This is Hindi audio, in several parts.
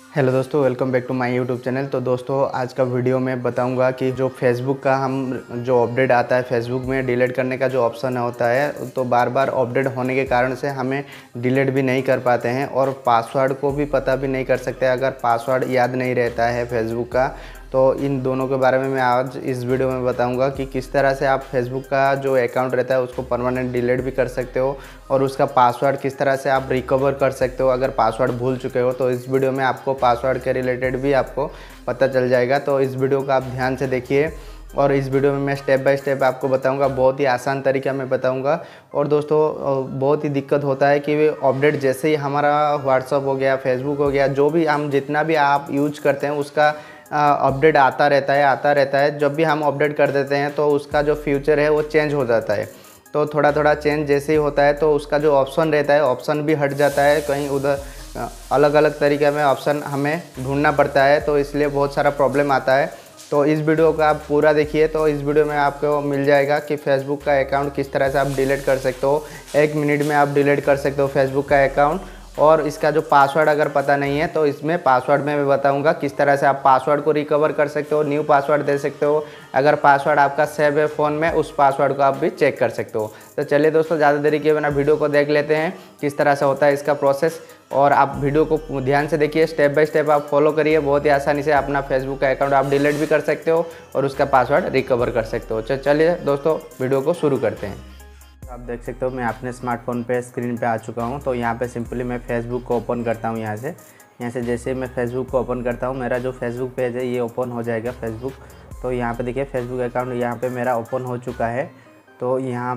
हेलो दोस्तों, welcome back to my YouTube channel. तो दोस्तों, आज का वीडियो में बताऊंगा कि जो फेसबुक का हम जो अपडेट आता है फेसबुक में डिलीट करने का जो ऑप्शन होता है, तो बार बार अपडेट होने के कारण से हमें डिलीट भी नहीं कर पाते हैं और पासवर्ड को भी पता भी नहीं कर सकते अगर पासवर्ड याद नहीं रहता है फेसबुक का। तो इन दोनों के बारे में मैं आज इस वीडियो में बताऊंगा कि किस तरह से आप फेसबुक का जो अकाउंट रहता है उसको परमानेंट डिलीट भी कर सकते हो और उसका पासवर्ड किस तरह से आप रिकवर कर सकते हो अगर पासवर्ड भूल चुके हो। तो इस वीडियो में आपको पासवर्ड के रिलेटेड भी आपको पता चल जाएगा। तो इस वीडियो को आप ध्यान से देखिए और इस वीडियो में मैं स्टेप बाय स्टेप आपको बताऊंगा, बहुत ही आसान तरीका में बताऊंगा। और दोस्तों, बहुत ही दिक्कत होता है कि अपडेट जैसे ही हमारा व्हाट्सअप हो गया, फेसबुक हो गया, जो भी हम जितना भी आप यूज करते हैं उसका अपडेट आता रहता है। जब भी हम अपडेट कर देते हैं तो उसका जो फ्यूचर है वो चेंज हो जाता है। तो थोड़ा थोड़ा चेंज जैसे ही होता है तो उसका जो ऑप्शन रहता है ऑप्शन भी हट जाता है, कहीं उधर अलग अलग तरीके में ऑप्शन हमें ढूंढना पड़ता है, तो इसलिए बहुत सारा प्रॉब्लम आता है। तो इस वीडियो को आप पूरा देखिए, तो इस वीडियो में आपको मिल जाएगा कि फेसबुक का अकाउंट किस तरह से आप डिलीट कर सकते हो। 1 मिनट में आप डिलीट कर सकते हो फेसबुक का अकाउंट। और इसका जो पासवर्ड अगर पता नहीं है तो इसमें पासवर्ड में मैं बताऊंगा किस तरह से आप पासवर्ड को रिकवर कर सकते हो, न्यू पासवर्ड दे सकते हो। अगर पासवर्ड आपका सेव है फ़ोन में, उस पासवर्ड को आप भी चेक कर सकते हो। तो चलिए दोस्तों, ज़्यादा देरी किए बिना वीडियो को देख लेते हैं किस तरह से होता है इसका प्रोसेस। और आप वीडियो को ध्यान से देखिए, स्टेप बाय स्टेप आप फॉलो करिए। बहुत ही आसानी से अपना फेसबुक का अकाउंट आप डिलीट भी कर सकते हो और उसका पासवर्ड रिकवर कर सकते हो। चलिए दोस्तों, वीडियो को शुरू करते हैं। आप देख सकते हो मैं अपने स्मार्टफोन पे स्क्रीन पे आ चुका हूँ। तो यहाँ पे सिंपली मैं फेसबुक को ओपन करता हूँ। यहाँ से जैसे मैं फेसबुक को ओपन करता हूँ, मेरा जो फेसबुक पेज है ये ओपन हो जाएगा फेसबुक। तो यहाँ पे देखिए फेसबुक अकाउंट यहाँ पे मेरा ओपन हो चुका है। तो यहाँ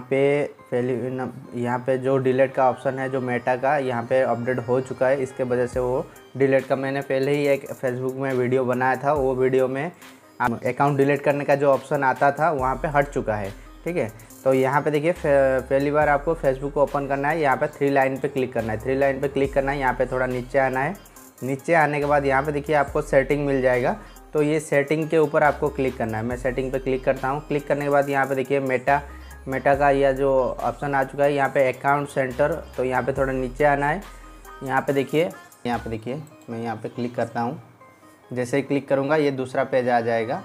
पे जो डिलीट का ऑप्शन है जो मेटा का, यहाँ पे अपडेट हो चुका है, इसके वजह से वो डिलीट का मैंने पहले ही एक फेसबुक में वीडियो बनाया था। वो वीडियो में अकाउंट डिलीट करने का जो ऑप्शन आता था वहाँ पे हट चुका है। ठीक है, तो यहाँ पे देखिए पहली बार आपको फेसबुक को ओपन करना है। यहाँ पे 3 लाइन पे क्लिक करना है, 3 लाइन पे क्लिक करना है। यहाँ पे थोड़ा नीचे आना है। नीचे आने के बाद यहाँ पे देखिए आपको सेटिंग मिल जाएगा। तो ये सेटिंग के ऊपर आपको क्लिक करना है। मैं सेटिंग पे क्लिक करता हूँ। क्लिक करने के बाद यहाँ पे देखिए मेटा का यह जो ऑप्शन आ चुका है, यहाँ पे अकाउंट सेंटर। तो यहाँ पे थोड़ा नीचे आना है। यहाँ पे देखिए मैं यहाँ पे क्लिक करता हूँ। जैसे ही क्लिक करूँगा ये दूसरा पेज आ जाएगा।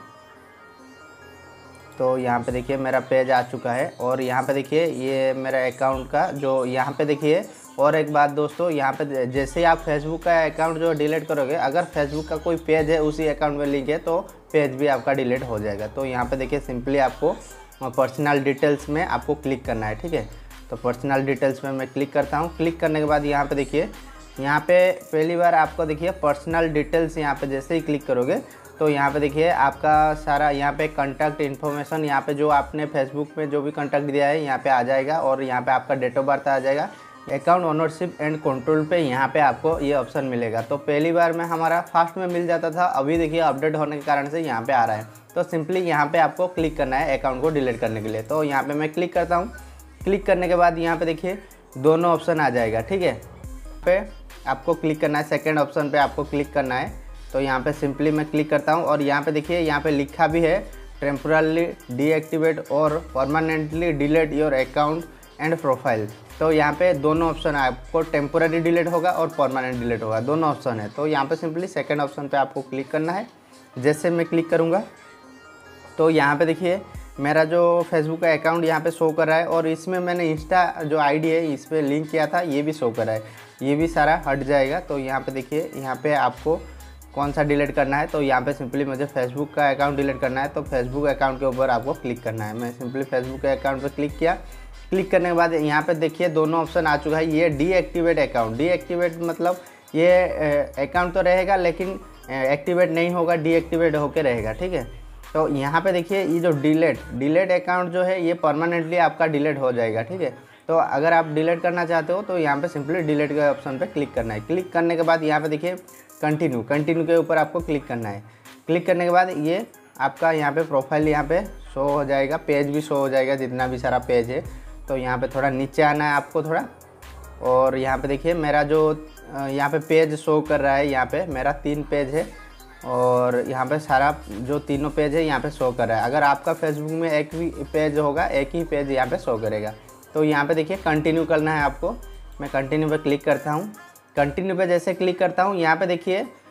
तो यहाँ पे देखिए मेरा पेज आ चुका है और यहाँ पे देखिए ये मेरा अकाउंट का जो यहाँ पे देखिए। और एक बात दोस्तों, यहाँ पे जैसे ही आप फेसबुक का अकाउंट जो डिलीट करोगे, अगर फेसबुक का कोई पेज है उसी अकाउंट में लिंक है तो पेज भी आपका डिलीट हो जाएगा। तो यहाँ पे देखिए सिंपली आपको पर्सनल डिटेल्स में आपको क्लिक करना है। ठीक है, तो पर्सनल डिटेल्स में मैं क्लिक करता हूँ। क्लिक करने के बाद यहाँ पे देखिए, यहाँ पे पहली बार आपको देखिए पर्सनल डिटेल्स, यहाँ पे जैसे ही क्लिक करोगे तो यहाँ पे देखिए आपका सारा यहाँ पे कॉन्टैक्ट इन्फॉर्मेशन, यहाँ पे जो आपने फेसबुक में जो भी कॉन्टैक्ट दिया है यहाँ पे आ जाएगा। और यहाँ पे आपका डेट ऑफ बर्थ आ जाएगा। अकाउंट ओनरशिप एंड कंट्रोल पे यहाँ पे आपको ये ऑप्शन मिलेगा। तो पहली बार में हमारा फास्ट में मिल जाता था, अभी देखिए अपडेट होने के कारण से यहाँ पे आ रहा है। तो सिंपली यहाँ पे आपको क्लिक करना है अकाउंट को डिलीट करने के लिए। तो यहाँ पे मैं क्लिक करता हूँ। क्लिक करने के बाद यहाँ पे देखिए दोनों ऑप्शन आ जाएगा। ठीक है, पे आपको क्लिक करना है, सेकेंड ऑप्शन पे आपको क्लिक करना है। तो यहाँ पे सिंपली मैं क्लिक करता हूँ और यहाँ पे देखिए यहाँ पे लिखा भी है टेम्पोरली डीएक्टिवेट और permanently delete your account and profile. तो यहाँ पे दोनों ऑप्शन है, आपको टेम्पोररी डिलीट होगा और परमानेंट डिलीट होगा, दोनों ऑप्शन है। तो यहाँ पे सिंपली सेकंड ऑप्शन पे आपको क्लिक करना है। जैसे मैं क्लिक करूँगा तो यहाँ पे देखिए मेरा जो फेसबुक का अकाउंट यहाँ पे शो कर रहा है और इसमें मैंने इंस्टा जो आईडी है इस पर लिंक किया था ये भी शो कर रहा है, ये भी सारा हट जाएगा। तो यहाँ पे देखिए यहाँ पे आपको कौन सा डिलीट करना है। तो यहाँ पे सिंपली मुझे फेसबुक का अकाउंट डिलीट करना है, तो फेसबुक अकाउंट के ऊपर आपको क्लिक करना है। मैं सिंपली फेसबुक के अकाउंट पे क्लिक किया। क्लिक करने के बाद यहाँ पे देखिए दोनों ऑप्शन आ चुका है। ये डीएक्टिवेट अकाउंट, डीएक्टिवेट मतलब ये अकाउंट तो रहेगा लेकिन एक्टिवेट नहीं होगा, डीएक्टिवेट होकर रहेगा। ठीक है, तो यहाँ पे देखिए ये जो डिलीट अकाउंट जो है ये परमानेंटली आपका डिलीट हो जाएगा। ठीक है, तो अगर आप डिलीट करना चाहते हो तो यहाँ पे सिंपली डिलीट के ऑप्शन पे क्लिक करना है। क्लिक करने के बाद यहाँ पे देखिए कंटिन्यू के ऊपर आपको क्लिक करना है। क्लिक करने के बाद ये आपका यहाँ पे प्रोफाइल यहाँ पे शो हो जाएगा, पेज भी शो हो जाएगा, जितना भी सारा पेज है। तो यहाँ पे थोड़ा नीचे आना है आपको थोड़ा, और यहाँ पे देखिए मेरा जो यहाँ पे पेज शो कर रहा है, यहाँ पे मेरा 3 पेज है और यहाँ पे सारा जो तीनों पेज है यहाँ पे शो कर रहा है। अगर आपका फेसबुक में एक भी पेज होगा, एक ही पेज यहाँ पे शो करेगा। तो यहाँ पे देखिए कंटिन्यू करना है आपको। मैं कंटिन्यू पे क्लिक करता हूँ। कंटिन्यू पे जैसे क्लिक करता हूँ यहाँ पे देखिए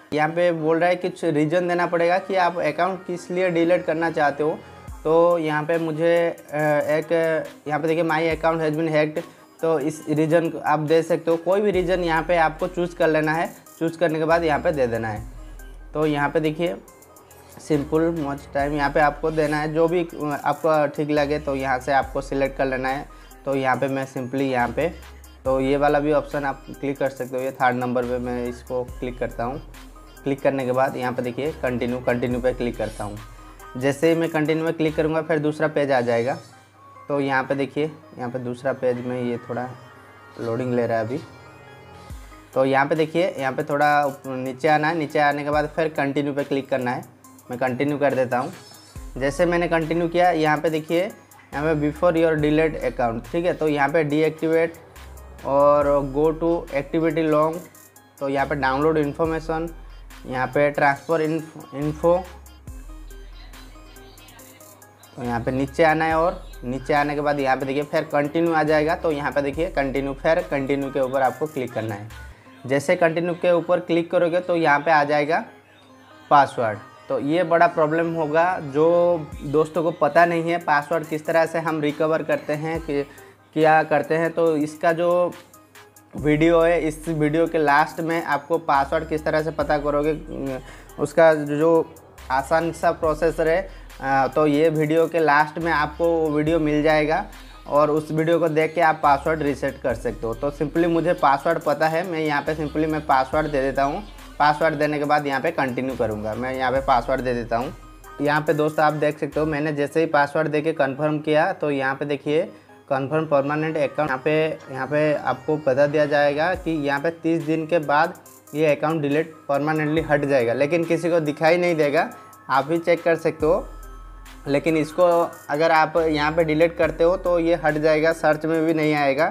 यहाँ पे बोल रहा है कुछ रीज़न देना पड़ेगा कि आप अकाउंट किस लिए डिलीट करना चाहते हो। तो यहाँ पे मुझे एक यहाँ पे देखिए my account has been hacked, तो इस रीज़न आप दे सकते हो। कोई भी रीज़न यहाँ पे आपको चूज़ कर लेना है, चूज़ करने के बाद यहाँ पे दे देना है। तो यहाँ पे देखिए सिंपल मच टाइम यहाँ पे आपको देना है, जो भी आपको ठीक लगे तो यहाँ से आपको सिलेक्ट कर लेना है। तो यहाँ पे मैं सिंपली यहाँ पे तो ये वाला भी ऑप्शन आप क्लिक कर सकते हो, ये 3rd नंबर पे मैं इसको क्लिक करता हूँ। क्लिक करने के बाद यहाँ पे देखिए कंटिन्यू पे क्लिक करता हूँ। जैसे ही मैं कंटिन्यू में क्लिक करूँगा फिर दूसरा पेज आ जाएगा। तो यहाँ पे देखिए यहाँ पे दूसरा पेज में ये थोड़ा लोडिंग ले रहा है अभी। तो यहाँ पे देखिए यहाँ पे थोड़ा नीचे आना है, नीचे आने के बाद फिर कंटिन्यू पे क्लिक करना है। मैं कंटिन्यू कर देता हूँ। जैसे मैंने कंटिन्यू किया यहाँ पे देखिए यहाँ पे बिफोर योर डिलीट अकाउंट, ठीक है। तो यहाँ पे डीएक्टिवेट और गो टू एक्टिविटी लॉन्ग, तो यहाँ पे डाउनलोड इन्फॉर्मेशन, यहाँ पे ट्रांसफ़र इन्फो, तो यहाँ पे नीचे आना है और नीचे आने के बाद यहाँ पे देखिए फिर कंटिन्यू आ जाएगा। तो यहाँ पे देखिए कंटिन्यू, फिर कंटिन्यू के ऊपर आपको क्लिक करना है। जैसे कंटिन्यू के ऊपर क्लिक करोगे तो यहाँ पे आ जाएगा पासवर्ड। तो ये बड़ा प्रॉब्लम होगा, जो दोस्तों को पता नहीं है पासवर्ड किस तरह से हम रिकवर करते हैं कि क्या करते हैं। तो इसका जो वीडियो है, इस वीडियो के लास्ट में आपको पासवर्ड किस तरह से पता करोगे उसका जो आसान सा प्रोसेसर है, तो ये वीडियो के लास्ट में आपको वीडियो मिल जाएगा और उस वीडियो को देख के आप पासवर्ड रीसेट कर सकते हो। तो सिंपली मुझे पासवर्ड पता है, मैं यहाँ पे सिंपली मैं पासवर्ड दे देता हूँ। पासवर्ड देने के बाद यहाँ पे कंटिन्यू करूँगा। मैं यहाँ पे पासवर्ड दे देता हूँ। यहाँ पे दोस्तों आप देख सकते हो मैंने जैसे ही पासवर्ड दे के कन्फर्म किया तो यहाँ पे देखिए कन्फर्म परमानेंट अकाउंट, यहाँ पे आपको बता दिया जाएगा कि यहाँ पे 30 दिन के बाद ये अकाउंट डिलीट परमानेंटली हट जाएगा, लेकिन किसी को दिखाई नहीं देगा, आप भी चेक कर सकते हो। लेकिन इसको अगर आप यहाँ पे डिलीट करते हो तो ये हट जाएगा, सर्च में भी नहीं आएगा।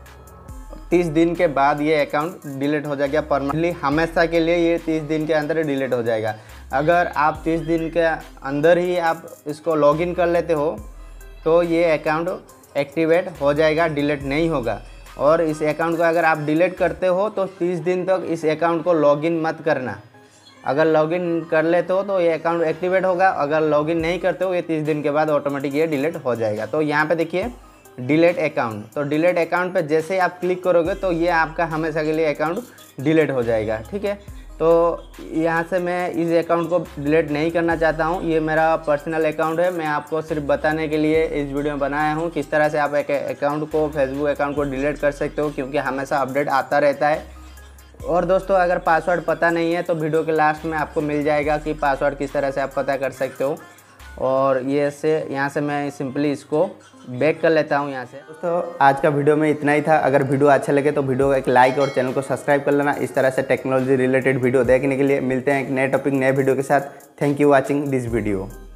30 दिन के बाद ये अकाउंट डिलीट हो जाएगा परमानेंटली, हमेशा के लिए ये 30 दिन के अंदर डिलीट हो जाएगा। अगर आप 30 दिन के अंदर ही आप इसको लॉगिन कर लेते हो तो ये अकाउंट एक्टिवेट हो जाएगा, डिलीट नहीं होगा। और इस अकाउंट को अगर आप डिलीट करते हो तो 30 दिन तक इस अकाउंट को लॉगिन मत करना। अगर लॉगिन कर लेते हो तो ये अकाउंट एक्टिवेट होगा, अगर लॉगिन नहीं करते हो ये 30 दिन के बाद ऑटोमेटिक ये डिलीट हो जाएगा। तो यहाँ पे देखिए डिलीट अकाउंट, तो डिलीट अकाउंट पे जैसे ही आप क्लिक करोगे तो ये आपका हमेशा के लिए अकाउंट डिलीट हो जाएगा, ठीक है। तो यहाँ से मैं इस अकाउंट को डिलीट नहीं करना चाहता हूँ, ये मेरा पर्सनल अकाउंट है। मैं आपको सिर्फ बताने के लिए इस वीडियो में बनाया हूँ किस तरह से आप एक अकाउंट को, फेसबुक अकाउंट को डिलीट कर सकते हो, क्योंकि हमेशा अपडेट आता रहता है। और दोस्तों अगर पासवर्ड पता नहीं है तो वीडियो के लास्ट में आपको मिल जाएगा कि पासवर्ड किस तरह से आप पता कर सकते हो। और ये से यहाँ से मैं सिंपली इसको बैक कर लेता हूँ यहाँ से। दोस्तों आज का वीडियो में इतना ही था। अगर वीडियो अच्छा लगे तो वीडियो को एक लाइक और चैनल को सब्सक्राइब कर लेना। इस तरह से टेक्नोलॉजी रिलेटेड वीडियो देखने के लिए मिलते हैं एक नए टॉपिक, नए वीडियो के साथ। Thank you watching this video.